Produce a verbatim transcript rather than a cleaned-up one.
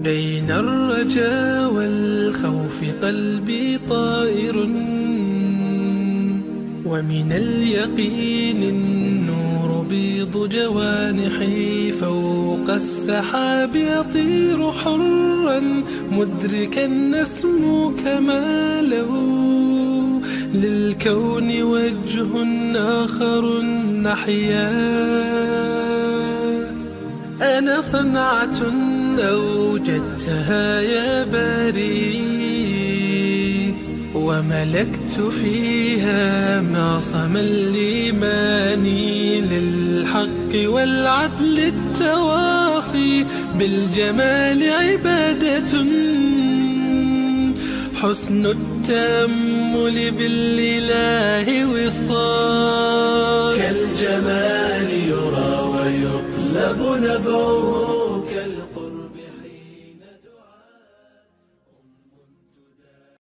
بين الرجا والخوف قلبي طائر، ومن اليقين النور بيض جوانحي، فوق السحاب يطير حرا مدركا نسمو كماله، للكون وجه آخر نحيا. أنا صنعة أوجدتها يا باري، وملكت فيها معصم الإيمان، للحق والعدل التواصي، بالجمال عبادة، حسن التأمل بالإله وصال. كالجمال يرى ويطلب نبعه،